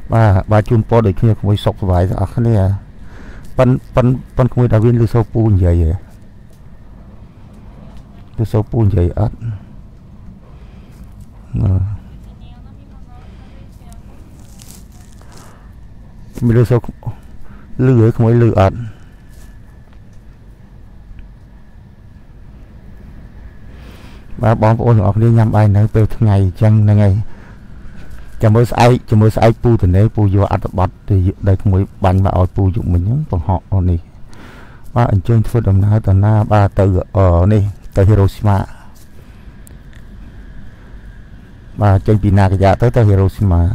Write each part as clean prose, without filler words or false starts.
bà chun po để kia không sọc vải à cái này à pan không đào viên lưu sâu pu vậy lưu sâu pu vậy ớt mình lưu sâu lừa không phải lừa ớt bà bom ôn ngọc đi nhắm bài này từ ngày chân ngày cho mới sai pu từ đấy pu vô ăn bát thì đây không mới bánh mà ở pu dụng mình còn họ này ba anh chơi phơi đầm na tận na ba từ ở này từ Hiroshima ba chơi pina cái giá tới Hiroshima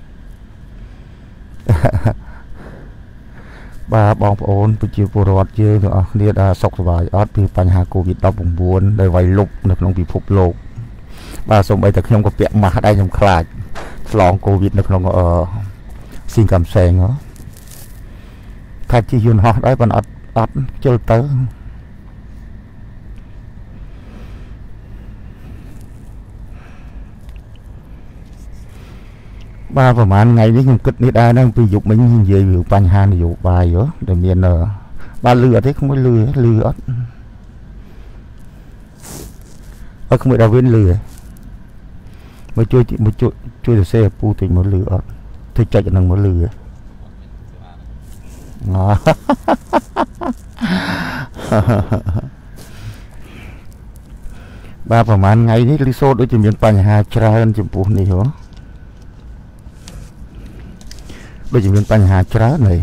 ba bom ôn từ chiều bồ rót chơi rồi đi đã sọc vài ót từปัญหา Covid 19ได้ไวลุกในក្នុងពិភពលោកបាទសូម្បីតែខ្ញុំក៏ពាក់ម៉ាស់ដែរខ្ញុំខ្លាចឆ្លង Covid នៅក្នុងស៊ីងកំសែងថាជាយន្តហោះដែរប៉ុន្តែអត់ជិលទៅបាទប្រហែលថ្ងៃនេះខ្ញុំគិតនេះដែរហ្នឹងពីយុគមិញនិយាយពីបញ្ហានយោបាយដែលមានបាទលឺអត់ទេខ្ញុំលឺអត់ខ្ញុំដល់វិញលឺមកជួយទៅសេពូតិចមកលឺអត់ទៅចុចហ្នឹងមកលឺបាទប្រហែលថ្ងៃនេះលីសូដូចជាមានបញ្ហាច្រើនចំពោះនេះហ៎ដូចជាមានបញ្ហាច្រើនហើយ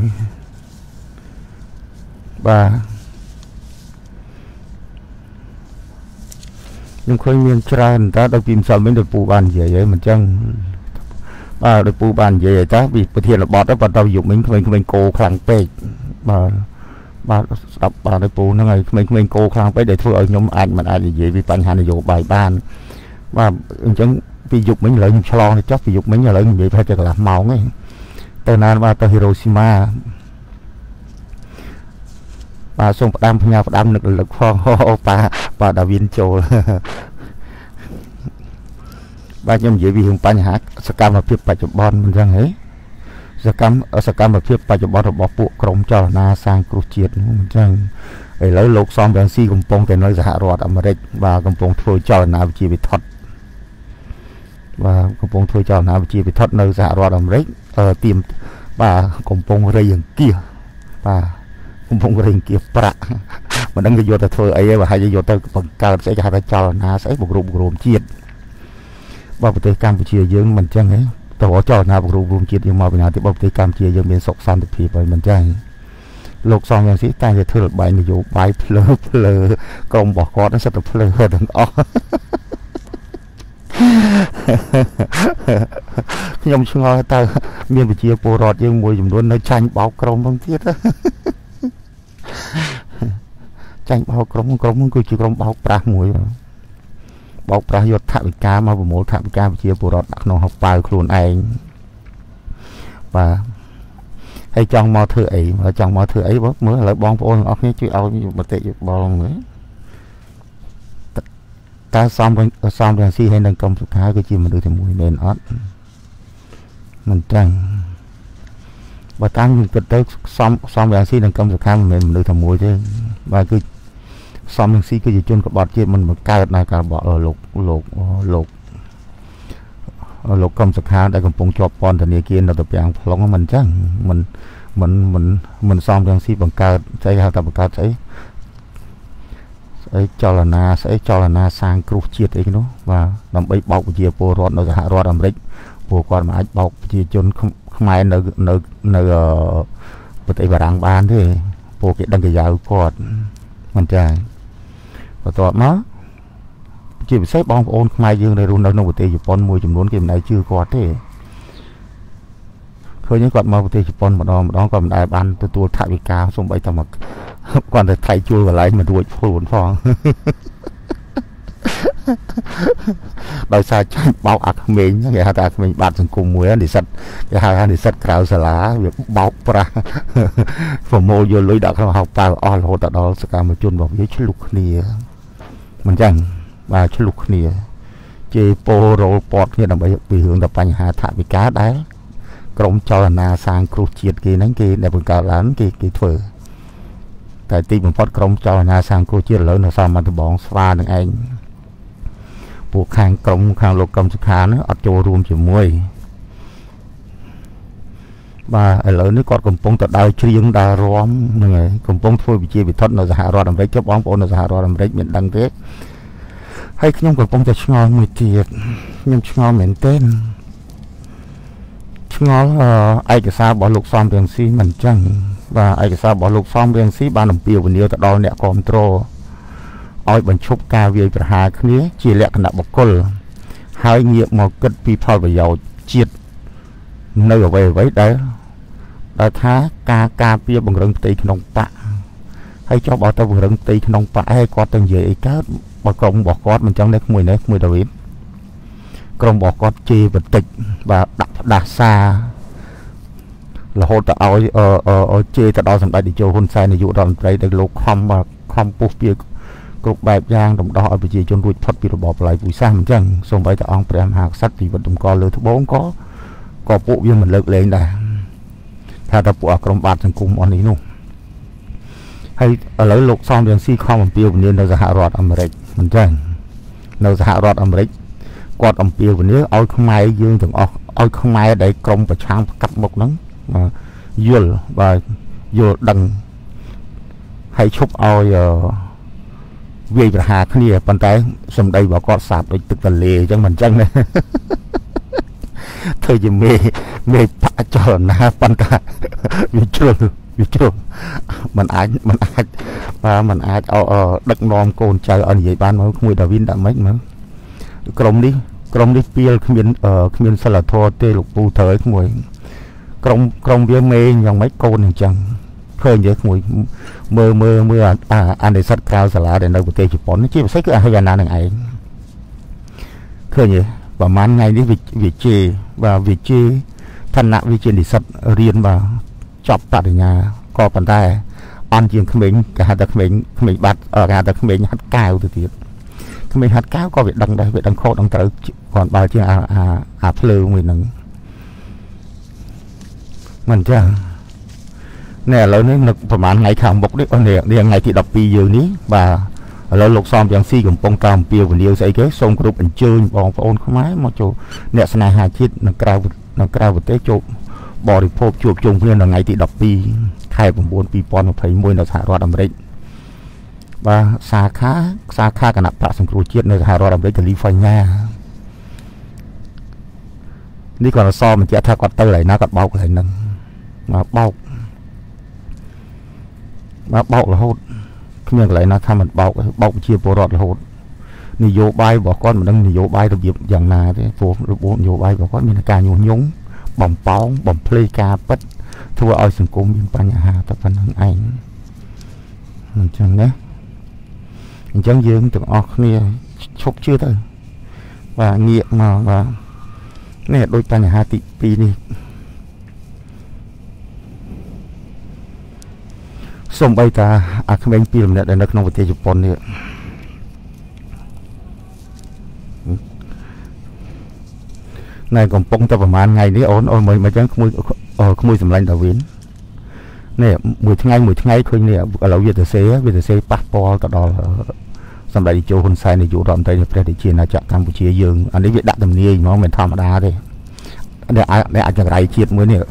បាទខ្ញុំឃើញមានច្រើនតើដល់ពីម្សិលមិញដល់ពូបាននិយាយហើយមិនចឹងបាទដល់ពូបាននិយាយហើយតើពីប្រធានបទទៅបន្តយុគមិញក្មេងៗគោខ្លាំងពេកបាទស្ដាប់បាទដល់ពូហ្នឹងហើយក្មេងៗគោខ្លាំងពេកដែលធ្វើឲ្យខ្ញុំមិនអាចនិយាយពីបញ្ហានយោបាយបានបាទអញ្ចឹងពីយុគមិញឥឡូវខ្ញុំឆ្លងទៅចុះពីយុគមិញឥឡូវនិយាយប្រហែលជាកន្លះម៉ោងឯងទៅណាបាទទៅ Hiroshima បាទសូមផ្ដាំផ្ញើផ្ដាំនឹករលឹកផងបាទដាវីនចូលបាទខ្ញុំនិយាយពីរឿងបញ្ហាសកម្មភាពបច្ចុប្បន្នមិនចឹងហ៎សកម្មភាពបច្ចុប្បន្នរបស់ពួកក្រុមចលនាសាងគ្រោះជាតិមិនចឹងឥឡូវលោកសំរងស៊ីកំពុងតែនៅសហរដ្ឋអាមេរិកបាទកំពុងធ្វើចលនាវិជាវិថុតបាទកំពុងធ្វើចលនាវិជាវិថុតនៅសហរដ្ឋអាមេរិកទៀមបាទកំពុងរៃអង្គាសបាទកំពុងរៃអង្គាសប្រាក់មិនដឹងគេយកទៅធ្វើអីទេបើហើយយកទៅបង្កើតស្អីគេហៅថាចលនាស្អីបង្រួមជាតិបើប្រទេសកម្ពុជាយើងមិនចឹងទេតើចលនាបង្រួមជាតិយើងមកពីណាទីបើប្រទេសកម្ពុជាយើងមានសុខសន្តិភាពហើយមិនចឹងលោកសំយ៉ាងស៊ីតែធ្វើរបាយនយោបាយភ្លើក្រុមរបស់គាត់ហ្នឹងសិតតែភ្លើទាំងអស់ខ្ញុំឆ្ងល់តើមានវិជាពលរដ្ឋយើងមួយចំនួននៅចាញ់បោកក្រុមហ្នឹងទៀតចាញ់បោកក្រុមហ្នឹងគឺជាក្រុមបោកប្រាស់មួយបោកប្រាស់យកថវិកាមកប្រមូលថវិកាវិជាពលរដ្ឋដាក់ក្នុងហោប៉ៅខ្លួនឯងបាទហើយចង់មកធ្វើអីមើលឥឡូវបងប្អូនទាំងអស់គ្នាជួយឲ្យមតិយោបល់មើលតើសំរងស៊ីហើយនឹងក្រុមសុខាគឺជាមនុស្សតែមួយមែនអត់មិនចឹងបើតាមខ្ញុំគិតទៅសំរងស៊ីនិងក្រុមសុខាមិនមែនមនុស្សតែមួយទេបាទគឺសំរងស៊ីគឺជាជនក្បត់ជាតិមិនបង្កើតនៅការបកលោកក្រុមសុខាដែលកំពុងជាប់ពន្ធនាគារនៅទៅពាំងប្លង់មិនចឹងមិនសំរងស៊ីបង្កើតស្អីហៅថាបង្កើតស្អីចលនាសាងគ្រោះជាតិអីនោះបាទដើម្បីបោកប្រជាពលរដ្ឋនៅសហរដ្ឋអាមេរិកពួកគាត់មិនអាចបោកប្រជាជនខ្មែរនៅប្រទេសបារាំងបានទេពួកគេដឹងកាយគាត់មិនចាបន្ទាប់មកជាពិសេសបងប្អូនខ្មែរយើងដែលរស់នៅក្នុងប្រទេសជប៉ុនមួយចំនួនគេមិនដែលជឿគាត់ទេឃើញគាត់មកប្រទេសជប៉ុនម្ដងគាត់មិនដែលបានទទួលថវិកាសូម្បីតែមកគាត់ទៅថ្លៃជួលកន្លែងមិនរួចខ្លួនផងដោយសារចាញ់បោកអាក្មេងគេហៅថាអាក្មេងបាត់សង្គមមួយនិស្សិតគេហៅថានិស្សិតក្រៅសាលាវាបោកប្រាស់ប្រមូលយកលុយដាក់ក្នុងហោប៉ៅអស់រហូតដល់សកម្មជនរបស់វាឆ្លុះគ្នាមិនចឹងបាទឆ្លុះគ្នាជេរពោរ៉ូលពតគ្នាដើម្បីពីរឿងតែបញ្ហាថវិកាដែលក្រុមចលនាសាងគ្រោះជាតិគេហ្នឹងគេដែលបង្កើតឡើងគេធ្វើតែទីបំផុតក្រុមចលនាសាងគ្រោះជាតិឥឡូវនៅសមត្ថបងស្វានឹងឯងពួកខាងក្រុមខាងលោកកឹមសុខាហ្នឹងអត់ចូលរួមជាមួយបាទឥឡូវនេះគាត់កំពុងតែដើរច្រៀងដើររាំហ្នឹងហើយកំពុងធ្វើវិជាវិធនៅសហរដ្ឋអាមេរិកចុះបងប្អូននៅសហរដ្ឋអាមេរិកមានដឹងទេហើយខ្ញុំកំពុងតែឆ្ងល់មួយទៀតខ្ញុំឆ្ងល់មែនទែនឆ្ងល់ឯកសាររបស់លោកសំរៀងស៊ីមិនចឹងបាទឯកសាររបស់លោកសំរៀងស៊ីបានអំពាវនាវទៅដល់អ្នកគ្រប់គ្រងឲ្យបញ្ឈប់ការវាយប្រហារគ្នាជាលក្ខណៈបុគ្គលហើយងាកមកគិតពីផលប្រយោជន៍ជាតិនៅអ្វីដែលថាការពារបង្រឹងផ្ទៃក្នុងបកហើយចុះបើទៅបង្រឹងផ្ទៃក្នុងបកហើយគាត់ទៅនិយាយអីកើតបើក្រុមរបស់គាត់មិនចឹងទេក្មួយដាវីតក្រុមរបស់គាត់ជេរបន្តិចបាទដាក់ផ្ដាសារហូតទៅឲ្យជេរទៅដល់សម្ដេចតេជោហ៊ុនសែននាយករដ្ឋមន្ត្រីដែលលោកខំពុះពីគ្រប់បែបយ៉ាងដំដោះឲ្យប្រជាជនរួចផុតពីរបបបល្ល័ង្កពូជសាសន៍អញ្ចឹងសូម្បីតែអង្គព្រះមហាក្សត្រពីវត្តតម្កល់លើត្បូងក៏ពួកវាមិនលើកលែងដែរថាតើពួកក្រុមបាតសង្គមអស់នេះនោះហើយឥឡូវលោកសំរៀងស៊ីខំអំពាវនាវនៅសហរដ្ឋអាមេរិកមិនចឹងនៅសហរដ្ឋអាមេរិកគាត់អំពាវនាវឲ្យខ្មែរយើងទាំងអស់ឲ្យខ្មែរដែលក្រុមប្រឆាំងប្រកាត់មុខហ្នឹងយល់ដឹងហើយឈប់ឲ្យវាយប្រហារគ្នាប៉ុន្តែសម្ដីរបស់គាត់សាបដូចទឹកទន្លេអញ្ចឹងមិនចឹងទេធ្វើជាមេបច្ចលណាប៉ុន្តែវាជ្រុលมันអាចដឹកនាំកូនចៅឲ្យនិយាយបានមកក្មួយដាវីនដាក់ម៉េចមើលក្រុមនេះពីលគ្មានសិលធម៌ទេលោកពូត្រូវឲ្យក្មួយក្រុមវាមេយ៉ាងម៉េចកូនអញ្ចឹងឃើញទេក្មួយមើលអានិសិតក្រៅសាលាដែលនៅប្រទេសជប៉ុនជាពិសេសគឺអាហិយាណានឹងឯងឃើញទេប្រហែលថ្ងៃនេះវាជេឋានៈវាជានិស្សិតរៀនបាទចប់បរិញ្ញាក៏ប៉ុន្តែអន់ជាងក្មេងគេហៅថាក្មេងបាត់គេហៅថាក្មេងហាត់កៅទៅទៀតក្មេងហាត់កៅក៏វាដឹងដែរវាដឹងខុសដឹងត្រូវគ្រាន់បើជាងអាភ្លើមួយហ្នឹងមិនចឹងណែឥឡូវនេះប្រហែលថ្ងៃខាងមុខនេះថ្ងៃទី12យើងនេះបាទឥឡូវលោកសំយ៉ាងស៊ីកំពុងតាមអំពាវនាវស្អីគេសូមគ្រប់អញ្ជើញបងប្អូនខ្មែរមកចូលអ្នកស្នេហាជាតិនៅក្រៅប្រទេសចូលបរិភោគជួបជុំគ្នានៅថ្ងៃទី12ខែ9 2021នៅសហរដ្ឋអាមេរិកបាទសាខាគណៈបកសង្គ្រោះជាតិនៅសហរដ្ឋអាមេរិកកាលីហ្វ័រញ៉ានេះគាត់សបញ្ជាក់ថាគាត់ទៅកន្លែងណាគាត់បោកកន្លែងហ្នឹងមកបោករហូតគ្មានកន្លែងណាថាមិនបោកប្រជាពលរដ្ឋរហូតនយោបាយរបស់គាត់មិនដឹងនយោបាយរបៀបយ៉ាងណាទេព្រោះរបបនយោបាយរបស់គាត់មានការញុះញង់បំប៉ោងបំភ្លៃការពិតធ្វើឲ្យសង្គមមានបញ្ហាតែប៉ុណ្្នឹងឯងអញ្ចឹងណាអញ្ចឹងយើងទាំងអស់គ្នាឈប់ជឿទៅបាទងាកមកបាទនេះដូចបញ្ហាទី2នេះសូម្បីតាអាក្មេង2ម្នាក់ដែលនៅក្នុងប្រទេសជប៉ុននេះណែកំពុងតែប្រហែលថ្ងៃនេះអូនមើលមកចឹងក្មួយសម្លាញ់ដាវីននេះមួយថ្ងៃឃើញនេះឥឡូវវាទៅសេប៉ះពាល់ទៅដល់សម្ដេចតេជោហ៊ុនសែននាយករដ្ឋមន្ត្រីនៃព្រះរាជាណាចក្រកម្ពុជាយើងអានេះវាដាក់ទំនាយហ្មងមិនធម្មតាទេដែលអាចចង្រៃជាតិមួយនេះ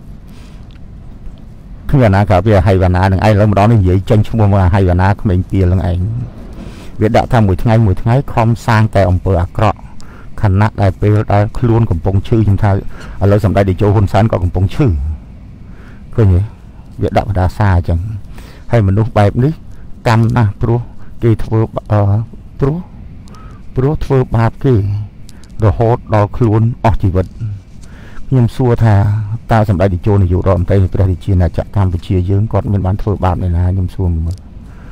គ្មានអាណាក៏វាហៃវ៉ាណានឹងឯងឥឡូវម្ដងនេះនិយាយចេញឈ្មោះមកហៃវ៉ាណាក្មេងពីលនឹងឯងវាដាក់ថាមួយថ្ងៃខំសាងតែអំពើអាក្រក់ខណៈដែលពេលដែលខ្លួនកំពុងឈឺខ្ញុំថាឥឡូវសម្ដេចតេជោហ៊ុនសែនក៏កំពុងឈឺឃើញទេវាដាក់បដាសាអញ្ចឹងហើយមនុស្សបែបនេះកម្មណាស់ព្រោះគេធ្វើព្រោះធ្វើបាបគេរហូតដល់ខ្លួនអស់ជីវិតខ្ញុំសួរថាតើសម្ដេចតេជោនាយករដ្ឋមន្ត្រីនៃព្រះរាជាណាចក្រកម្ពុជាយើងគាត់មានបានធ្វើបាបនៅណាខ្ញុំសួរមើល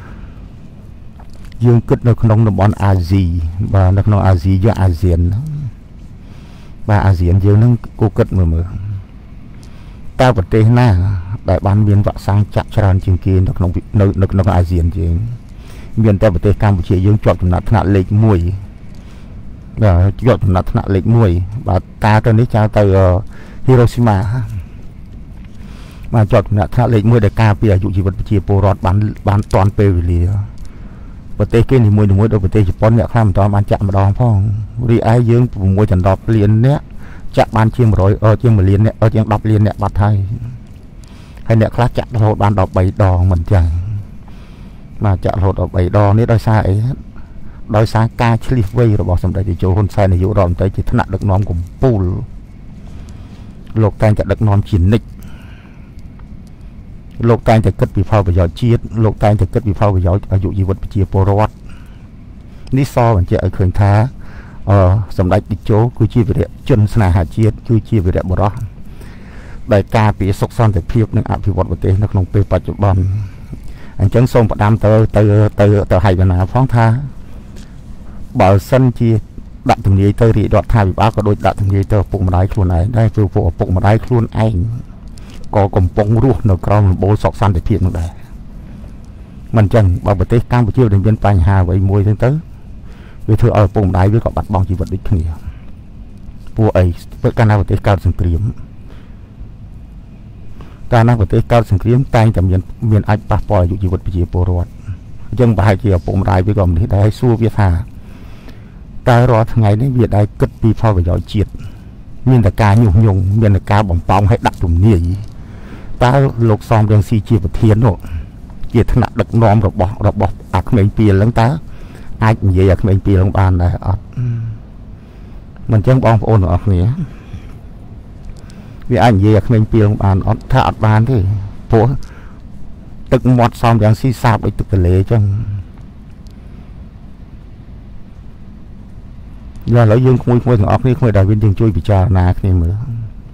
យើងគិតនៅក្នុងតំបន់អាស៊ីបាទនៅក្នុងអាស៊ីយើងអាស៊ានបាទអាស៊ានយើងនឹងគូគិតមើលតើប្រទេសណាដែលបានមានវ៉ាក់សាំងចាក់ច្រើនជាងគេនៅក្នុងអាស៊ានយើងមានតែប្រទេសកម្ពុជាយើងជាប់ចំណាត់ថ្នាក់លេខ1បាទជាប់ចំណាត់ថ្នាក់លេខ1បាទតើទៅនេះចៅទៅ Hiroshima មកចតអ្នកថាលេខ1ដែលការពីអាយុជីវិតប្រជាពលរដ្ឋបានតន់ពេលវេលាប្រទេសគេនីមួយៗដូចប្រទេសជប៉ុនអ្នកខ្លះមិនតាន់បានចាក់ម្ដងផងរីឯយើង6ចន្លោះលានអ្នកចាក់បានជាង100ជាង1លានអ្នកជាង10លានអ្នកបាត់ហើយអ្នកខ្លះចាក់រហូតបាន13ដងមិនចឹងមកចាក់រហូតដល់3ដងនេះដោយសារអីដោយសារការឆ្លៀសវៃរបស់សម្ដេចតេជោហ៊ុនសែននាយករដ្ឋមន្ត្រីជាថ្នាក់ដឹកនាំកម្ពុជាលោកតែងតែដឹកនាំជានិច្ចលោកតែងតែគិតពីផលប្រយោជន៍ជាតិលោកតែងតែគិតពីផលប្រយោជន៍អាយុជីវិតប្រជាពលរដ្ឋនេះសបញ្ជាក់ឲ្យឃើញថាសម្ដេចតេជោគឺជាវីរៈជនស្នេហាជាតិគឺជាវីរៈបុរសដែលការពារសុខសន្តិភាពនិងអភិវឌ្ឍប្រទេសនៅក្នុងពេលបច្ចុប្បន្នអញ្ចឹងសូមផ្ដាំទៅហៃវណ្ណាផងថាបើសិនជាដាក់ទំនាយទៅរាជរដ្ឋាភិបាលក៏ដូចដាក់ទំនាយទៅឪពុកម្ដាយខ្លួនឯងដែរព្រោះពួកឪពុកម្ដាយខ្លួនឯងក៏កំពុងរស់នៅក្រោមលំបូរសុខសន្តិភាពនោះដែរមិនអញ្ចឹងបើប្រទេសកម្ពុជាវាមានបញ្ហាអ្វីមួយហ្នឹងទៅវាធ្វើឲ្យឪពុកម្ដាយវាក៏បាត់បង់ជីវិតដូចគ្នាពួកអីកាលណាប្រទេសកើតសង្គ្រាមកាលណាប្រទេសកើតសង្គ្រាមតែងតែមានអាចប៉ះពាល់អាយុជីវិតប្រជាពលរដ្ឋអញ្ចឹងប្រហែលជាឪពុកម្ដាយវាក៏មិននេះដែរសួរវាថាតើរាល់ថ្ងៃនេះវាដែរគិតពីផលប្រយោជន៍ជាតិមានតែការញុះញង់មានតែការបំផង់ឲ្យដាក់ទំនាយតើលោកសំរងស៊ីជាប្រធាននោះជាថ្នាក់ដឹកនាំរបស់អាក្មេងពីលហ្នឹងតើអាចនិយាយអាក្មេងពីលហ្នឹងបានដែរអត់មិនអញ្ចឹងបងប្អូនទាំងអស់គ្នាវាអាចនិយាយអាក្មេងពីលហ្នឹងបានអត់ថាអត់បានទេព្រោះទឹកមាត់សំរងស៊ីសាបដូចទឹកទន្លេអញ្ចឹងឥឡូវយើងក្មួយទាំងអស់គ្នាក្មួយដែលវិញយើងជួយពិចារណាគ្នាមើល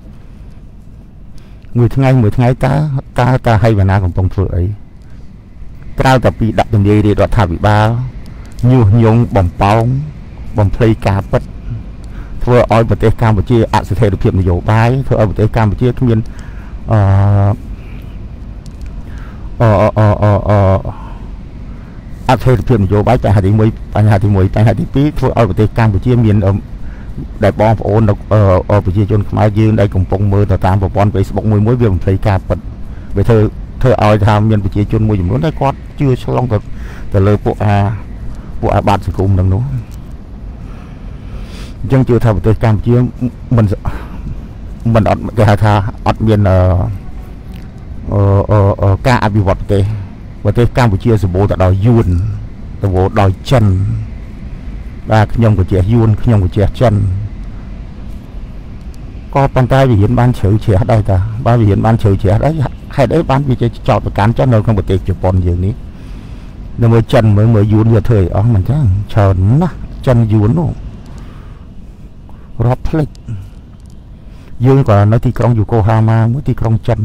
មួយថ្ងៃតើហៃវណ្ណាកំពុងធ្វើអីក្រៅតែពីដាក់ទំនាយរាជរដ្ឋាភិបាលញុះញង់បំផោងបំភ្លៃការពិតធ្វើឲ្យប្រទេសកម្ពុជាអស្ថិរភាពនយោបាយធ្វើឲ្យប្រទេសកម្ពុជាគ្មានអស្ថិរភាពនយោបាយបញ្ហាទី1បញ្ហាទី2ធ្វើឲ្យប្រទេសកម្ពុជាមានដែលបងប្អូនប្រជាជនខ្មែរយើងដែលកំពុងមើលទៅតាមប្រព័ន្ធ Facebook មួយវាបំភ្លៃការពិតវាធ្វើឲ្យថាមានប្រជាជនមួយចំនួនដែលគាត់ជឿឆ្លងទៅលើពួកអាបាតសង្គមនឹងនោះអញ្ចឹងជឿថាប្រទេសកម្ពុជាមិនអត់គេហៅថាអត់មានការអភិវឌ្ឍប្រទេសកម្ពុជាសម្បូរទៅដោយយួនសម្បូរដោយចិនបាទខ្ញុំក៏ជាយួនខ្ញុំក៏ជាចិនក៏ប៉ុន្តែវាហ៊ានបានជ្រៅជ្រះដែរតាបើវាហ៊ានបានជ្រៅជ្រះដែរហេតុអីបានវាចេះចោតប្រកាន់ចិននៅក្នុងប្រទេសជប៉ុនយើងនេះនៅមើលចិនមើលយួនវាធ្វើអីអស់មិនចឹងច្រើនណាស់ចិនយួននោះរាប់ផ្លេចយើងក៏នៅទីក្រុងយូកូហាម៉ាមួយទីក្រុងចិន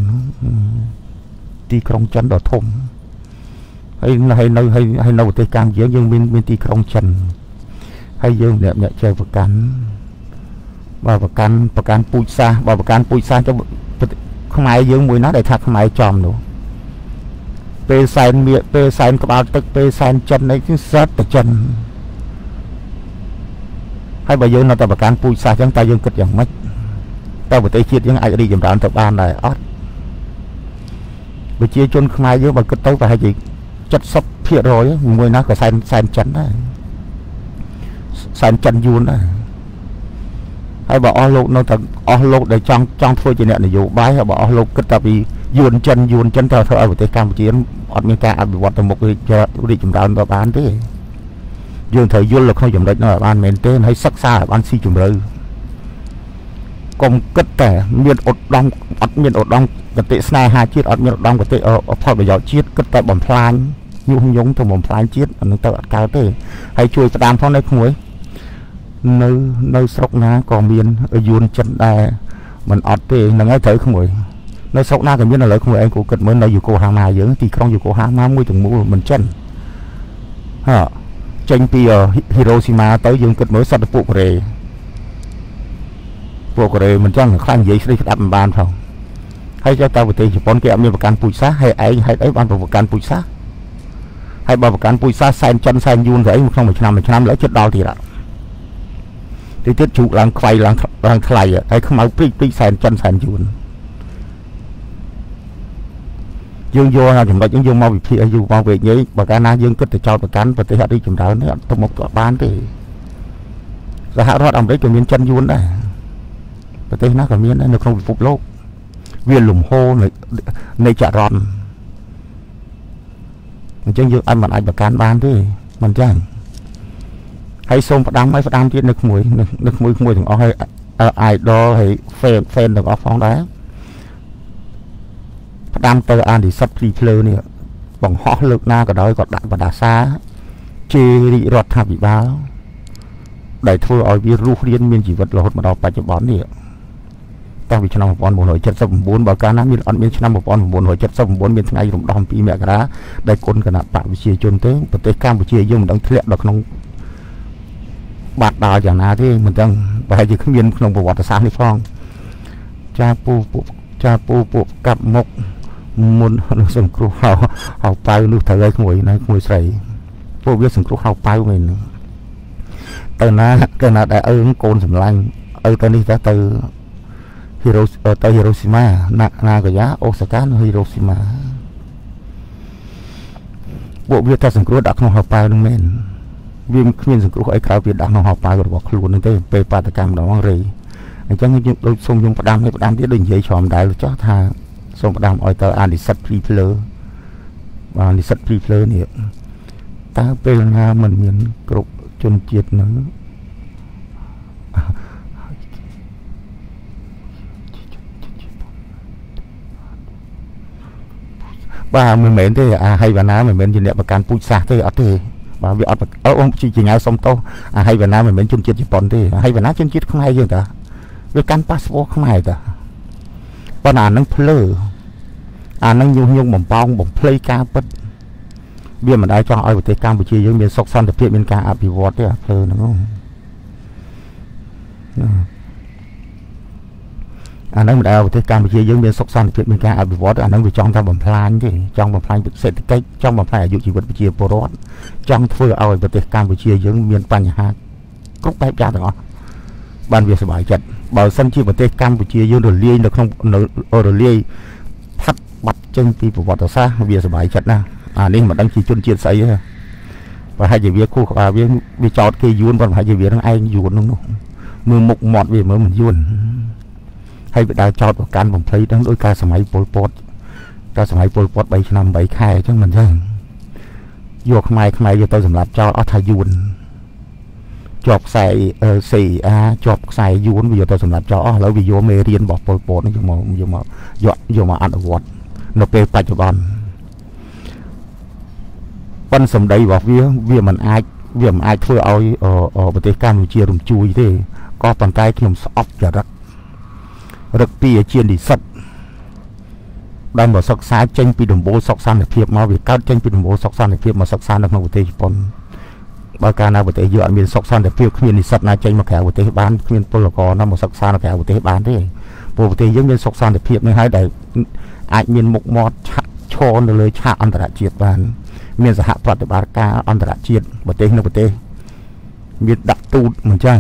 ដ៏ធំហើយនៅប្រទេសកម្ពុជាយើងមានទីក្រុងចិនហើយយើងអ្នកចេះប្រកាន់បើប្រកាន់ពូជសាសបើប្រកាន់ពូជសាសទៅខ្មែរយើងមួយណាដែលថាខ្មែរចំនោះពេលសែនក្បាលទឹកពេលសែនចិនអីគឺសិតតែចិនហើយបើយើងនៅតែប្រកាន់ពូជសាសចឹងតើយើងគិតយ៉ាងម៉េចតើប្រទេសជាតិយើងអាចរីកចម្រើនទៅបានដែរអត់ប្រជាជនខ្មែរយើងបើគិតទៅប្រហែលជា70% មួយណាក៏សែនចិនដែរសែនចិនយួនដែរហើយបើអស់លោកនៅតែអស់លោកដែលចង់ធ្វើជាអ្នកនយោបាយហើយបើអស់លោកគិតតែពីយួនចិនទៅធ្វើឲ្យប្រទេសកម្ពុជាអត់មានការអភិវឌ្ឍទៅមុខរីកចម្រើនទៅបានទេយើងត្រូវយល់នៅក្នុងចំណុចនោះឲ្យបានមែនទេហើយសិក្សាឲ្យបានស៊ីជម្រៅកុំគិតតែមានឧត្តមអត់មានឧត្តមកតេស្នេហាជាតិអត់មានឧត្តមកតេផលប្រយោជន៍ជាតិគិតតែបំផ្លាញញុះញង់ទៅបំផ្លាញជាតិអានឹងទៅអត់កើតទេហើយជួយផ្ដាំផងនៅក្មួយនៅស្រុកណាក៏មានយួនចិនដែរមិនអត់ទេហ្នឹងហើយត្រូវក្មួយនៅស្រុកណាក៏មានឥឡូវក្មួយឯងគូគិតមើលនៅយូកូហាម៉ាយើងទីក្រុងយូកូហាម៉ាមួយទាំងមូលមិនចិនចេញពីហ៊ីរ៉ូស៊ីម៉ាទៅយើងគិតមើលសត្វពួកកូរ៉េមិនចឹងខ្លាំងនិយាយស្ដីស្ដាប់មិនបានផងហើយចុះតើប្រទេសជប៉ុនគេអត់មានប្រកាន់ពូជសាសន៍ហើយឯងហេតុអីបានប្រកាន់ពូជសាសន៍ហើយបើប្រកាន់ពូជសាសន៍សែនចិនសែនយួនទៅអីក្នុងមួយឆ្នាំឥឡូវជិតដល់ទៀត tiết chủ làm quay làm thay hay không mau pri sàn chân sàn chuồn dương vô là chúng ta chúng vô mau bị phi dương mau về nhí và cái na dương kết để cho và cán và tới họ đi chúng ta nó trong một tọa bán thì ra hạ rót ông đấy cho miếng chân vuông đây và tới nó còn miếng đấy nó không bị phục lốp viên lủng hô này trả ròn mình chân dương anh mà anh và cán bán thế mình chẳng hay xông phải đam chứ nước muối thằng hay ai đó hay fan được phong đá đam tơ an thì sắp đi phơi nè bằng họ lực na cả đó còn đại và đá xa chê đi rót tháp bị báo đại thôi ở virus liên miên chỉ vật lột mà đọc bài cho bón nè ta bị cho năm một con một hồi chất sập bốn bảo cá nám miên ăn miên năm một con một hồi chất sập bốn miên ngày rụng đom pi mẹ cả đá đại côn cả nạp bạn bị chia chôn tới và tới Campuchia dùng đang thiệt được không bạt đào chẳng nào thế mình đang bài gì không miên không bộ vật sáng đi phong cha pu cặp mộc muốn sừng cua hào bao nước thời ấy ngồi sấy pu biết sừng cua hào bao mình từ na đại ơn côn sầm lanh từ đi ra từ Hiroshima na cái giá Osaka nó Hiroshima bộ biết ta sừng cua đặt không hào bao đúng men viêm miên sừng cua ấy cao việt đặt không hào bao rồi bỏ luôn tới pe pa ta cam đó rồi anh chẳng như đôi sông dùng đam biết đừng dễ chọn đại cho tha sông đam oi tờ an đi sắt prefer và đi sắt prefer nè ta về nga mình miền cục chôn chiết nữa ba mình mến thế hay và ná mình mến gì nè và can pui sạc thế ở thế và vì ông chỉ ngáo xong to hay và ná mình mến chôn chiết Japan thế hay và ná chôn chiết không hay gì cả với can passport không hay cả bọn anh đang plơ năng nhung bồng bong bồng play ca bất biên mà đại cho ai tới Campuchia giống miền sóc son thực hiện miền ca bị vót đấy plơ đúng không anh đang đại tới Campuchia giống miền sóc son thực hiện miền ca bị vót anh đang bị trong ta bồng plan thì trong bồng plan sẽ cái trong bồng plan ở dụ chỉ vật chia porot trong thôi ai tới Campuchia giống miền Pan Hà cốc bãi ra đó ban việc bài chặt bảo sân chi vật Campuchia dương rồi liên được không rồi liên thắt bắt chân pi của vọt xa việc bài chặt na nên mà đăng ký chuyên chia sẻ và hai giờ việc khu việc chọt kia yuan còn hai giờ việc thằng anh yuan đúng không mưa mục mọt về mới mình yuan hay bị đào chọt vào can vòng thấy đang đôi ca smáy Pol Pot 7 năm 7 khai chứ mình thấy vô không ai vô tôi làm cho ở thay yuan chọc xài xì chọc xài yuan bây giờ tôi làm cho lấy video mê riêng bỏ Pol Pot nó vô mà ăn ở vọt nó pe tại cho con con sầm đầy vào việc mình ai thôi ở bên tây Campuchia đồng chui thế có toàn cái khi ốc giờ rất pi ở trên thì sập đang mở sọc xa tranh pi đồng bố sọc san để phiệp mà việc cao tranh pi đồng bố sọc san để phiệp mà sọc san được không tây Japan bao ca nào tây dựa miền sọc san để phiệp miền thì sập na tranh mà kẹo tây bán miền Pol Pot nó một sọc san là kẹo tây bán thế bộ tây giống miền sọc san để phiệp nên hai đại ai miền mục mọt cho nóเลยchạอันตรายบ้านมีสหปฏิบัติการอันตรายประเทศนอกประเทศมีดักตูดเหมือนกัน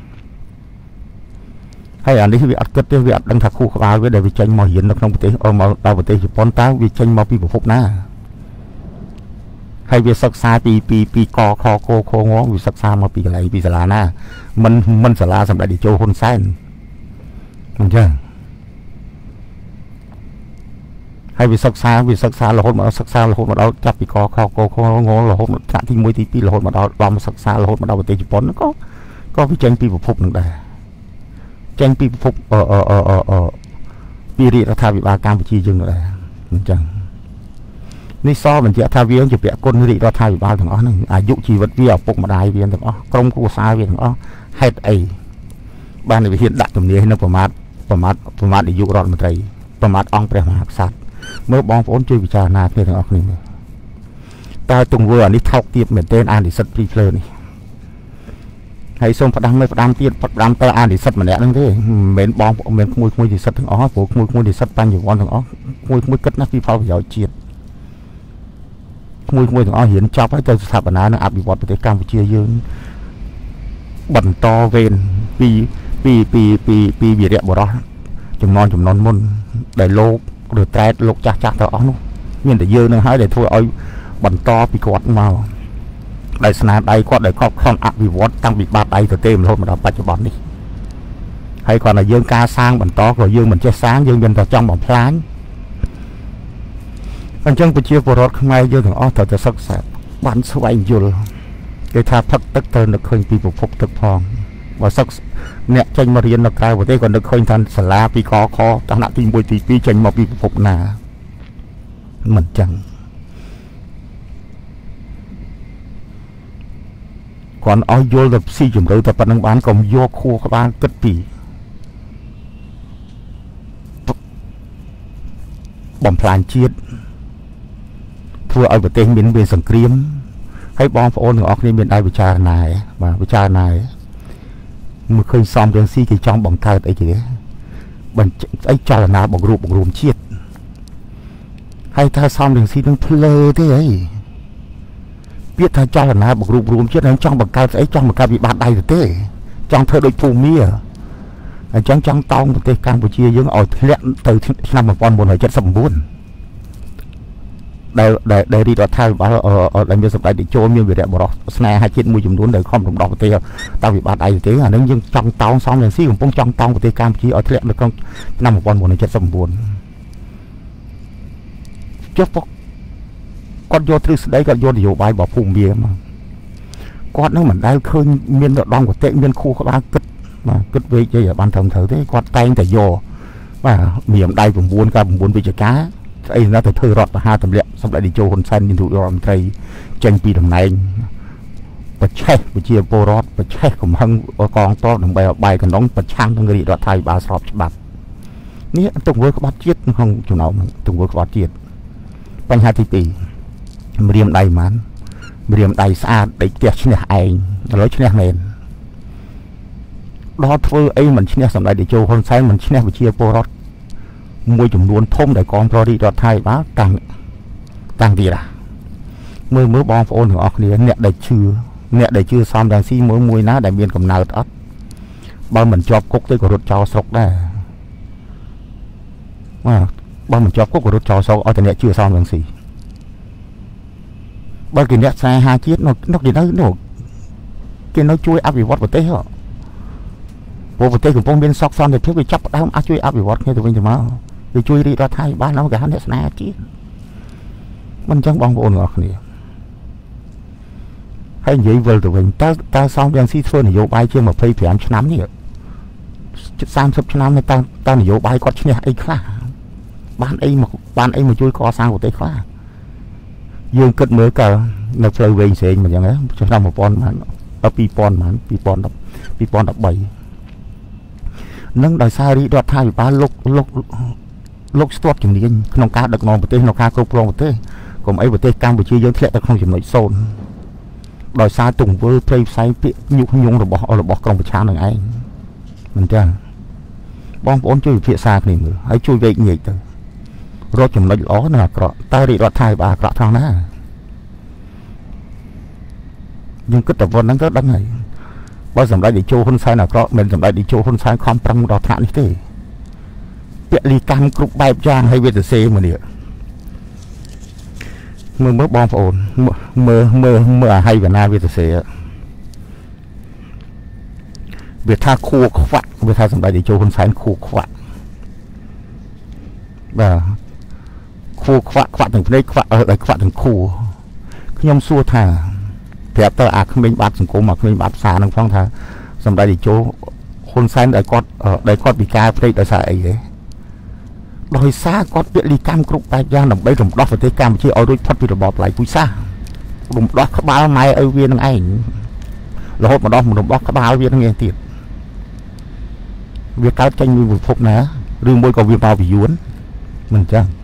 ให้อันนี้วิอัดก็ได้วิอัดดังทักคู่กับอาวิได้วิจัยมาเห็นนอกประเทศเอามาเอาประเทศญี่ปุ่นตาวิจัยมาปีบุพกหน้าให้วิศึกษาปีกอโคงอวิศึกษามาปีอะไรปีสลาหน้ามันสลาสำหรับดิโจคนไซน์เหมือนกันให้วิศึกษาเราหดมาศึกษาเราหดมาเราจับปีกอโคงอเราหดมาจากที่มวยที่ปีเราหดมาเราลองศึกษาเราหดมาเราประเทศญี่ปุ่นก็วิจัยปีบุพกหนึ่งได้จังปีบุพกปีริรัฐวิบากการวิจัยจึงเลยจังนี่ซ้อมันจะทาวีนจะเปียกคนริรัฐวิบากถึงนั่นอายุชีวิตวิบปกมาได้เวียนถึงกรมกู้ซาเวียนถึงให้ไอบ้านในวิเชียนดักตรงนี้ให้นักประมาทอายุรอดมาไตรประมาทองประมาทสัตว์เมื่อบองพ้นช่วยวิจารณาเพื่อถึงออกนี่แต่ตรงเวอร์นี่เท่าเทียบเหมือนเต้นอ่านดิสัตพรีเพลนี่ให้ส่งประดังไม่ประดังเตี้ยประดังเตออ่านดิสัตเหมือนนั่นที่เหม็นบองเหม็นมวยดิสัตถึงพวกมวยดิสัตปันอยู่วันถึงมวยกัดนักที่เผาเหยาเจียดมวยถึงเห็นชอบให้เจ้าสถาปนาอับวิวัฒน์ประเทศกัมพูชียืนบันตอเวนពីវិរៈបរោះចំណនមុនដែលលោកឬត្រែតលោកចាស់ទៅអស់នោះមានតែយើងនឹងហើយដែលធ្វើឲ្យបន្តពីគាត់មកដែលស្នាដៃគាត់ដែលខំអភិវឌ្ឍតាំងពីបាតដៃទៅទេរហូតមកដល់បច្ចុប្បន្ននេះហើយគាត់ថាយើងការសាងបន្តក៏យើងមិនចេះសាងយើងមានតែចង់បំផ្លាញអញ្ចឹងប្រជាពលរដ្ឋខ្មែរយើងទាំងអស់ត្រូវតែសិក្សាបានស្វែងយល់គេថាផឹកទឹកត្រូវនឹកឃើញពីប្រភពទឹកផងបើសិក្សាអ្នកចេញមករៀននៅក្រៅប្រទេសក៏នឹកឃើញថាសាលាពីកខឋានៈទី1ទី2ចេញមកពីប្រភពណាមិនចឹងគាត់ឲ្យយល់ទៅស៊ីជម្រៅតែប៉ុណ្្នឹងបានកុំយកខួរក្បាលគិតពីបំផ្លាញជាតិធ្វើឲ្យប្រទេសមានសង្គ្រាមហើយបងប្អូនទាំងអស់គ្នាមានដៃពិចារណាបាទពិចារណាមើលឃើញសំរងស៊ីគេចង់បង្កើតអីគេអីចលនាបង្រួមជាតិហើយថាសំរងស៊ីនឹងភ្លើទេអីពាក្យថាចលនាបង្រួមជាតិហើយចង់បង្កើតស្អីចង់បង្កើតវិបត្តិដៃទេចង់ធ្វើដូចភូមាអញ្ចឹងចង់តោងប្រទេសកម្ពុជាយើងឲ្យធ្លាក់ទៅឆ្នាំ1979ដែលរីរដ្ឋាភិបាលដែលមានសម្ដេចតេជោមានវីរៈបរិសុទ្ធស្នេហាជាតិមួយចំនួនដែលខំរំដោះប្រទេសតាមវិបត្តិអីទេអានឹងយើងចង់តោងសំរងស៊ីកំពុងចង់តោងប្រទេសកម្ពុជាឲ្យធ្លាក់នៅក្នុងឆ្នាំ1979ចុះគាត់យកទ្រឹស្ដីគាត់យកនយោបាយរបស់ភូមិមកគាត់នឹងមិនដែលឃើញមានរដំកតិមានខួរក្បាលគិតបាទគិតវេកឲ្យបានត្រឹមត្រូវទេគាត់តែងតែយកបាទមានដៃ9 9វិជ្ជការស្អីណាទៅធ្វើរដ្ឋបហាទម្លាក់សម្ដេចតេជោហ៊ុនសែននាយករដ្ឋមន្ត្រីចេញពីតំណែងប្រឆេះប្រជាពលរដ្ឋប្រឆេះកំហឹងកងទ័ពដើម្បីឲ្យបែកកណ្ដុងប្រឆាំងនឹងរាជរដ្ឋាភិបាលស្របច្បាប់នេះទង្វើក្បត់ជាតិក្នុងចំណោមទង្វើក្បត់ជាតិបញ្ហាទី2ម្រាមដៃហ្មងម្រាមដៃស្អាតដេកផ្ទះឈ្នះឯងឥឡូវឈ្នះមែនដល់ធ្វើអីមិនឈ្នះសម្ដេចតេជោហ៊ុនសែនមិនឈ្នះប្រជាពលរដ្ឋមួយចំនួនធំដែលកងប្ររីរដ្ឋាភិបាលតាំងទៀតមើលបងប្អូនទាំងអស់គ្នាអ្នកដែលជឿសំរងស៊ីមួយណាដែលមានកំណើតអត់បើមិនជាប់គុកទេក៏រត់ចោលស្រុកដែរបើមិនជាប់គុកក៏រត់ចោលស្រុកឲ្យតែអ្នកជឿសំរងស៊ីបើគេអ្នកស្នេហាជាតិនោះគេនៅជួយអភិវឌ្ឍប្រទេសព្រោះប្រទេសកំពុងមានសោកសន្តិភាពវាចាប់ដើមអាចជួយអភិវឌ្ឍគ្នាទៅវិញទៅមកវាជួយរាជរដ្ឋាភិបាលនោះគេហៅអ្នកស្នេហាជាតិមិនអញ្ចឹងបងប្អូនទាំងអស់គ្នាហើយនិយាយវិលទៅវិញតើសំរងស៊ីធ្វើនយោបាយជាង25ឆ្នាំនេះ30ឆ្នាំនេះតើនយោបាយគាត់ឈ្នះអីខ្លះបានអីមកជួយកសាងប្រទេសខ្លះយើងគិតមើលកាលនៅផ្លូវវែងផ្សេងមិនអញ្ចឹងឆ្នាំ2013នឹងដោយសាររាជរដ្ឋាភិបាលលោកស្ទាត់ជំនាញក្នុងការដឹកនាំប្រទេសក្នុងការគ្រប់គ្រងប្រទេសកុំអីប្រទេសកម្ពុជាយើងធ្លាក់ទៅក្នុងចំណុច0ដោយសារទង្វើព្រៃផ្សៃពាក្យញុះញង់របស់ក្រុមប្រឆាំងនឹងឯងមិនចឹងបងប្អូនជួយពិភាក្សាគ្នាមើលហើយជួយវែកញែកទៅរកចំណុចល្អនិងអាក្រក់តើរាជរដ្ឋាភិបាលអាក្រក់ត្រង់ណាយើងគិតតែប៉ុណ្្នឹងទៅដឹងហើយបើសម្ដេចតេជោហ៊ុនសែនអាក្រក់មិនសម្ដេចតេជោហ៊ុនសែនខំប្រឹងដល់ថ្នាក់នេះទេពលីកម្មគ្រប់បែបយ៉ាងហើយវាទៅសេមកនេះមើលបងប្អូនមើលអាហៃវណ្ណាវាទៅសេវាថាខួរខ្វាក់វាថាសម្ដេចតេជោហ៊ុនសែនខួរខ្វាក់បាទខួរខ្វាក់ទាំងភ្នែកខ្វាក់ដោយខ្វាក់ទាំងខួរខ្ញុំសួរថាប្រាប់ទៅអាក្មេងបាត់សង្គមអាក្មេងបាត់ផ្សារនឹងផងថាសម្ដេចតេជោហ៊ុនសែនដែលគាត់ពិការភ្នែកដោយសារអីទេដោយសារគាត់ពលីកម្មគ្រប់បែបយ៉ាងដើម្បីរំដោះប្រទេសកម្ពុជាឲ្យរួចផុតពីរបបផ្លាយពូជសាសន៍រំដោះក្បាលម៉ែឲ្យវានឹងឯងរហូតមកដល់រំដោះក្បាលវានឹងឯងទៀតវាកើតចេញពីពិភពណាឬមួយក៏វាមកពីយួនមិនចឹង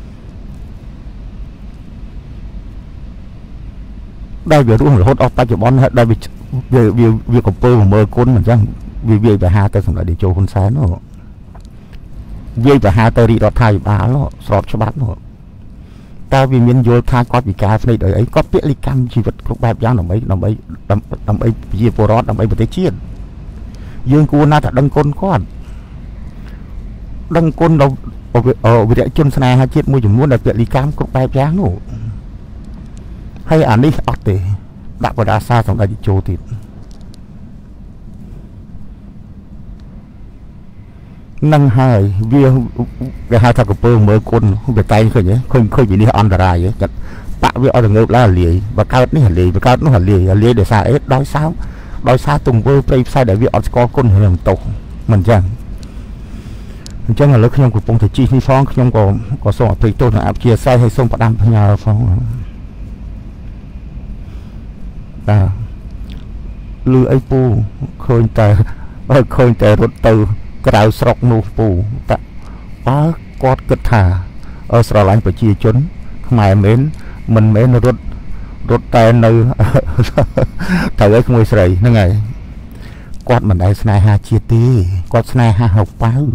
ដែលវារស់រហូតអស់បច្ចុប្បន្នហើយដែលវាកំពើមើលគុណមិនចឹងវាវាយប្រហារទៅសម្ដេចតេជោហ៊ុនសែននោះវាយប្រហារទៅរាជរដ្ឋាភិបាលនោះស្របច្បាប់នោះតើវាមានយល់ថាគាត់ពិការភ្នែកដោយអីគាត់ពលីកម្មជីវិតគ្រប់បែបយ៉ាងដើម្បីប្រជាពលរដ្ឋដើម្បីប្រទេសជាតិ dương cua na thật đăng côn con đăng côn đâu vì vậy chân này hai chiếc môi trường muốn đặc biệt đi cam cục bài tráng nổ hay ảnh đi ọt thì đã vào đá xa xong đã đi trôi thì năng hai việc về hai thằng của mới côn về tay khơi nhé không bị đi ăn đài ấy tạo việc ở ngược là lì và cao nó hẳn lì và cao nó hẳn lì để xa ấy đói sao tùng vơ play sai để việc có côn hình tổ mình chẳng là lúc nhung của bông thì chi phong nhung có số play tôi là áp chia sai hay xong đam nhà phong à lư ấy pu khơi tè rốt từ cái đào sọc nụ pu ta quá quát cất thả ở sờ lạnh phải chia chốn mày mến mình mến nó rốt tay nơi thời ấy không sấy nó ngày quát mình đây snai ha chia tí quát snai ha học báo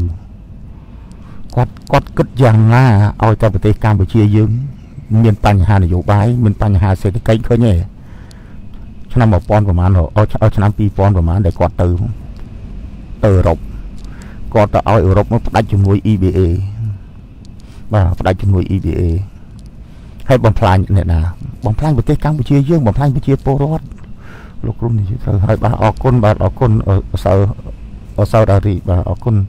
quát cất giang là ôi ta phải Campuchia dương miền Tây Hà này dụ bái miền Tây Hà sẽ cái khơi nhẹ cho năm một pon của màn rồi ở cho năm pi pon của màn để quát từ rộng quát từ ở Europe nó đánh chung với EBA và đánh chung với EBA hay bom plan này nè bom plan của Campuchia dương bom plan Campuchia Poros lúc lúc này chứ hai bà ở con ở sau đó thì bà ở con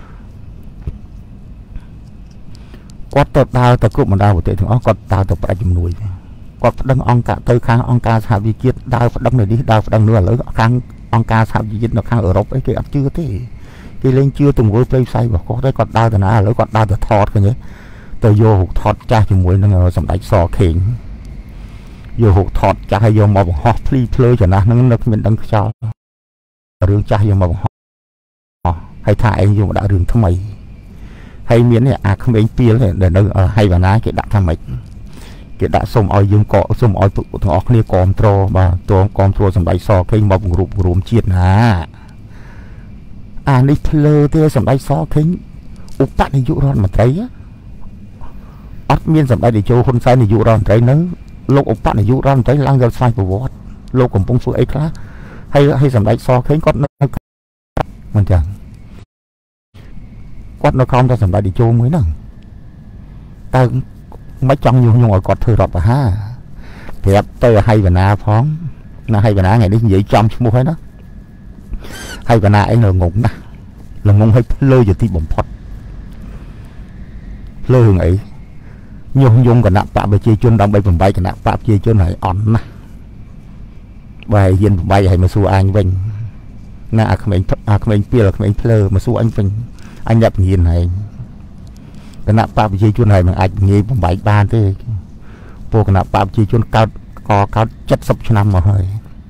quát tao đào tao cướp mà đào của tệ thường quát đào tao phải dùng nuôi quát đăng on cả tới khang on ca sao vi chiết đào đăng này đi đào đăng nữa lấy khang on ca sao vi chiết nó khang ở Europe ấy cái chưa thế cái lên chưa từng với play say và có đấy quát đào từ nào lấy quát đào từ thọt cái nhé từ vô hụt thọt cha chỉ muối nó sầm đánh sò khển vô hụt thọt cha hay vô màu hot play cho nó mình đăng cho đường cha vô màu hot hay thà anh vô đã đường thằng mày hay miếng này không đánh pia để nó hay và ná cái đã tham mạch cái đã xông oi dương cọ xông oi tụ thọ kia control vàตัวcontrol sầm đáy so khi mà gồm chiết nà nít lơ thế sầm đáy so khi úp tát này dụ ron mà thấy á ớt miên sầm đáy để cho hôn sai này dụ ron thấy nó lục úp tát này dụ ron thấy lang ra sai của vót lục còn bông phơi ấy khác hay sầm đáy so khi con nó mình chẳng quát nó không ta sầm đáy để cho mới nè ta mấy trong nhung ngồi cọt thưa rọt à ha đẹp tôi hay và na phóng na hay và na ngày đi vậy trong mua hết đó hay và na ấy là ngụng nè là ngụng hay lơ giờ tí bổng phật lơ hưởng ấy nhung còn nạp tạm về chia chôn đông bay vùng bay còn nạp tạm chia chôn này on nè bài dân bay hay mà xua anh vinh na không anh pia là không anh lơ mà xua anh vinh anh nhập nhìn này cái nạp bạc chi chuồn này mà anh nghĩ bằng bảy ban thế bộ cái nạp bạc chi chuồn cao chất sập cho năm mà hơi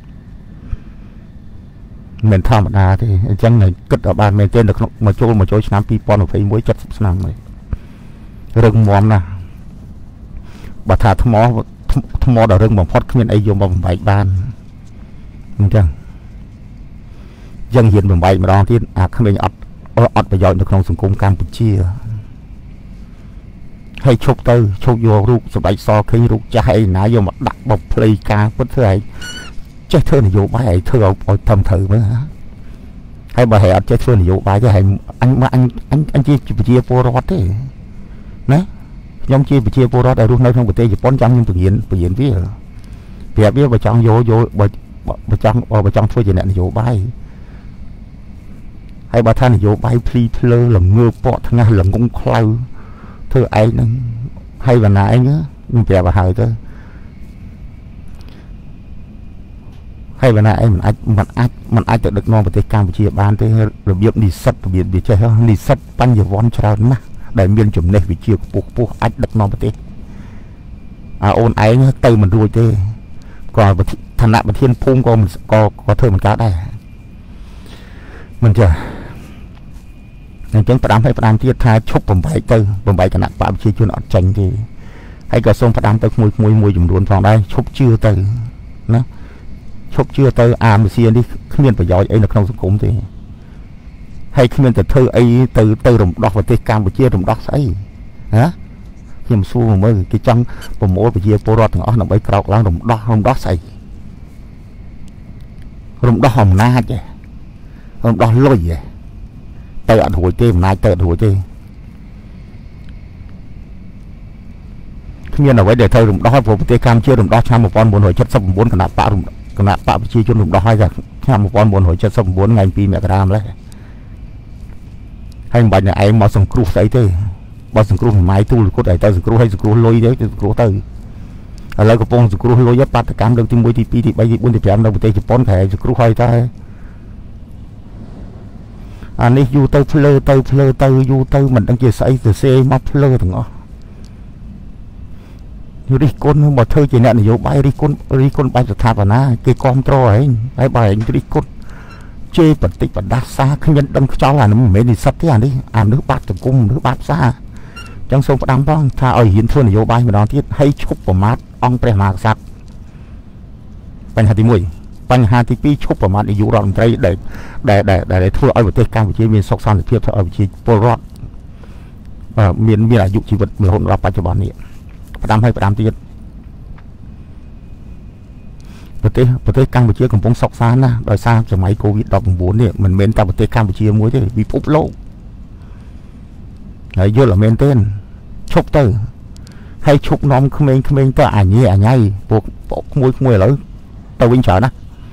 mình tham một đà thì chẳng này cất ở bàn mình tên được mà chỗ năm pi pon phải muối chất sập năm này rừng mòm nè bà thà thâm mò đào rừng bằng phốt miền ấy dùng bằng bảy ban đúng chưa dân hiện bằng bảy mà đo thì không mình ọt bây giờ được trong sùng cung Campuchia hay chụp từ chụp vô rụt sập đáy so khi rụt chạy nãy vô mặt đặt bọc play ca bất thứ ấy chết thưa này vô bài thưa ông thầm thử mới hả hay bà hệ chết thưa này vô bài cho hành anh chia Poros thế nè nhóm chia Poros ở luôn nơi trong bờ tây Japan trong nhưng tự nhiên biết biết bà chọn vô bà chọn thôi chỉ nè vô bài hay bà than vô bài play là ngơ bọt ngay là cũng cloud thưa anh hay và nãy nhá nhưng bè bà hơi thôi hay và nãy mình ai tự được non vào Campuchia ban thế rồi biết đi sắt biết chơi đi sắt pan giờ von trao mà để miền chủng này bị chiều buộc ai được non vào ôn ấy từ mình ruồi thế còn thành nạp thiên phun có thơ mình cá đây mình chờ chẳng phải đam tiết tha chúc bầm bảy cái nặng bám chia chưa nọ tránh thì hay cả sông phải đam tới mùi dùng luôn phòng đây chúc chưa từ nó chúc chưa tới mà xia đi không nên phải giỏi ấy là không cũng thì hay không nên từ thơ ấy từ đồng đọc vào tây Campuchia đồng đọc ấy hả nhưng xu mới cái trong bầm mối của chia Poros thằng nó bay cào lăng đồng đọc ấy đồng đọc hồng na chứ đo lôi vậy tơ ăn hủi tê nay tơ hủi tê như là vậy để thôi đụng đó vô tê cam chưa đụng đó cha một con buồn hồi chất sâm bốn cả nạp bạ chi cho đụng đó hai giờ cha một con buồn hồi chất sâm bốn ngày pi mẹ gram đấy hay bệnh này em mà sừng cừu thấy thế bao sừng cừu máy tu có đại tơ sừng cừu hay sừng cừu lôi đấy sừng cừu tơ ở lại cái bông sừng cừu lôi giáp bát cam được tim mũi thì pi thì bay thì buồn thì chém đâu tê chụp bón thẻ sừng cừu hay ta anh ấy du tơ du tơ mình đang chia sẻ từ xe móc phơ thằng ngõ như đi con mà thơ chỉ nhận nhiều bay đi con bay từ tháp vào na cái con trò ấy bay bài đi con chê bật tích bật đá xa khi nhận đâm cho là nó mấy đi sắp thế à đi nước bát từ cung nước bát xa trong sông đám phong tha ở hiện phương nhiều bay mà đó thiết hay chúc của mát ông pre mạc sạt bánh hạt tí mùi bánh hạt tí pi chúc của mát để dụ đòn đây để thua ở tây cam của miền sóc son tiếp ở vị Porot miền là dụ chỉ vật mười hồn ra cho bọn này đam hay đam tiền bờ tây Campuchia cầm bông sọc xa na đòi xa cho máy covid đọc 4 này mình men ta bờ tây Campuchia muối thế bị phúc lỗ đấy vô là men tên chúc từ hay chúc nom không men ta nhai buộc môi lỡ tàu binh chở đó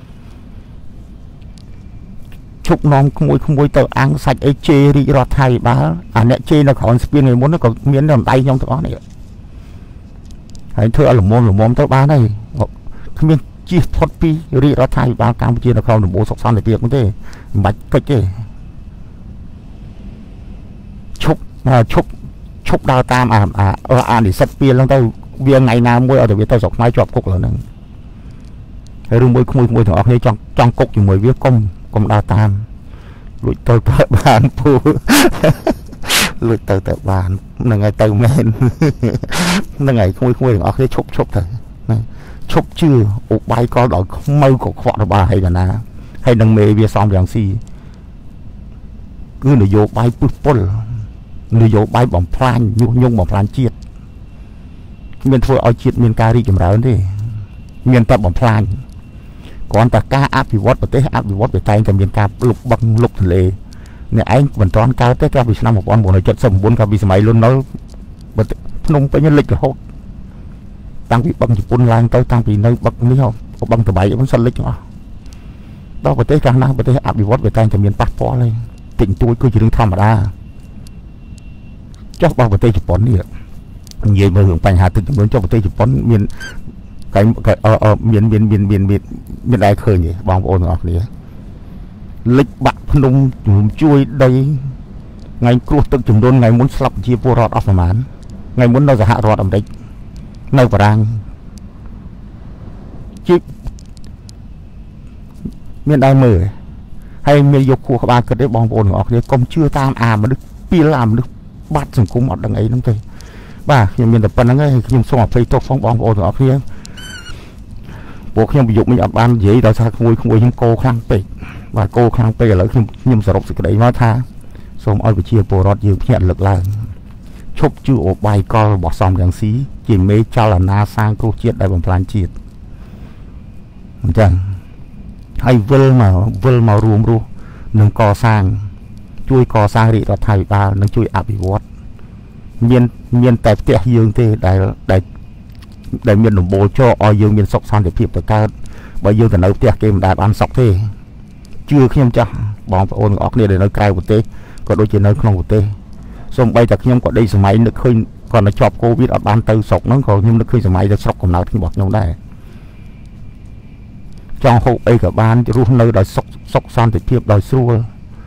chúc nom không môi tàu ăn sạch ấy chê đi ra thay bá nè chê nó còn spin người muốn nó còn miếng làm tay trong đó này hãy thưa là môn tới ba này không biết chi thoát pi đi ra thay ba Campuchia là không được bố sọc son để việc cũng thế bạch cách thế chúc đào tam để sắp pi lắm tao viên ngày nào mua ở để biết tao sọc máy chọc cục là nè hay đúng môi thằng hay trong cục thì mới viết công đào tam lụi tôi bàn phu lụi từ bàn là ngày từ men là ngày không thằng hay chúc thôi chúc chưa ục bay có đội mâu của họ bà hay là na hay đằng mê bia xong dạng si cứ người vô bay pul người vô bay bỏng plan nhung bỏng plan chiết miền thôi ở chiết miền cari chấm ráo đi miền tập bỏng plan còn ta ca áp bị vót về tay cái miền ca lục băng lục lề này anh vẫn toán cao tới cao vì năm một con bộ này chất sầm bốn cao vì máy luôn nó nông phải nhân lịch rồi hốt tăng bị băng chụp quân lang tới tăng bị nơi bậc lý không có băng từ bảy vẫn sân lịch đó đó bữa tới càng nào bữa tới áp bị vót về tay cái miền bắc phó lên tỉnh tôi cứ chỉ đứng thăm mà ra chắc bao bữa tới chụp bón đi nhiều mà hưởng bành hà từ muốn cho bữa tới chụp bón miền cái miền đại khơi nhỉ bong ôn ngọc này lịch bạc nông chui đây ngày cua tự chừng đôn ngày muốn sập chia po rọt off màn ngày muốn đâu ra hạ rọt ẩm đấy nơi và đang chứ miền đại mười hay miền dục của các bạn cứ đấy bong ôn ngọc này công chưa tam mà đức pi làm đức bắt sừng cung ở đằng ấy lắm thôi bà nhưng miền tập văn ấy nhưng xong ở Facebook phong bong ôn ngọc kia buộc nhưng ví dụ mình ở ban dễ đó sao không nhưng cô khang pe và cô khang pe là nhưng sở sự đấy nói tha xong oi bị chia bồ rót nhiều nhận lực là chúc chưa ổ bài co bỏ xong đằng xí chỉ mấy cho là na sang câu chuyện đại bằng plan chiết chẳng hay vơ mà ruộng nâng co sang chui co sang đi đó thầy ba nâng chui áp bị vót miền tại tiệt dương thế đại miền đồng bộ cho ở dương miền sọc san để phiệp tới cao bởi dương từ nấu tiệt kia đại ban sọc thế chưa khi em cho bọn phải ôn ngọc này để nói cay một tê có đôi chuyện nói không một tê xong bây giờ khi em có đây số máy được khơi còn nó chọc covid ở ban tư sọc nó còn nhưng nó khơi số máy được sọc còn nào thì bọt nhau đây trong hộ ấy cả ban rút nơi đòi sọc san để phiệp đòi xua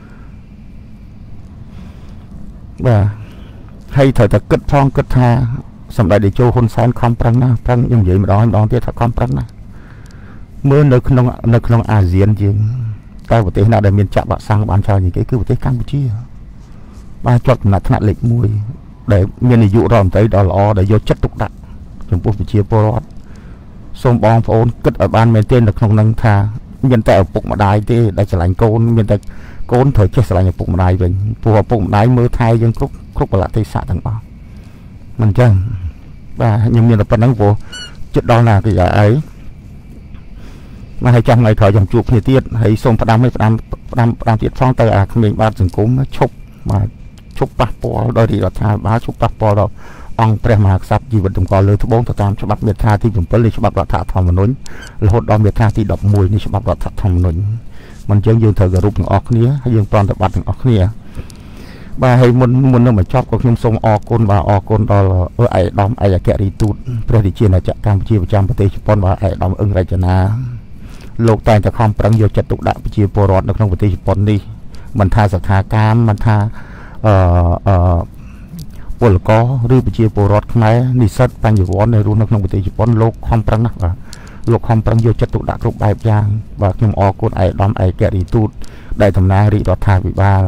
và hay thời ta cất phong cất tha xong đại để cho hôn sáng không prăng như vậy mà đó em đón tiếc thật không prăng này mưa nơi không ASEAN chứ ta có thể nào để miền chạm bạn sang bạn cho những cái cứ có thể Campuchia ba chọn là thằng lịch mùi để miền này dụ ròm tới đó là để vô chất tục đặt chúng tôi phải chia Porot xong bong phone cất ở ban miền tên là không năng tha miền tại ở bụng mà đài thế đây sẽ lạnh côn miền tại côn thời chết sẽ lạnh ở bụng mà đài về phù hợp bụng đáy mưa thay dân khúc là thấy xạ thằng bao mình chẳng và nhưng miền là phần năng vô chất đó là cái ấy mà hay trong ngày thời dòng chuột thì tiết hay xông đam tiết phong tờ mình ban rừng cúm chụp mà chụp bạc bò đôi thì là thà báo chụp bạc bò đâu ông pre mà sắp gì vật đồng cò lưới thứ bốn thứ tám cho bắt miệt tha thì chúng tôi lấy cho bắt đoạn thả thòng mà nói là hốt đo miệt tha thì đọc mùi như cho bắt đoạn thả thòng nói mình chơi dương thời group những óc nia hay dương toàn tập bắt những óc nia bà hay muốn nó mà chót có nhung sông o côn đó là ai đom ai là kẹt đi tụt rồi thì chia là chợ Campuchia trămประเทศ Japan và ai đom ưng ra na lục tàiจะkhông prang vô chặt tụ đại chia bồ rọt trongประเทศ Japan đi mình tha sạch thà cam mình tha bồ là có rư chia bồ rọt máy đi sát ban nhiều vốn này luôn trongประเทศ Japan lục không prang nặng và lục không prang vô chặt tụ đại group bài giang và nhung o côn ai đom ai kẹt đi tụt đại thầm na đi đọt thà bị ba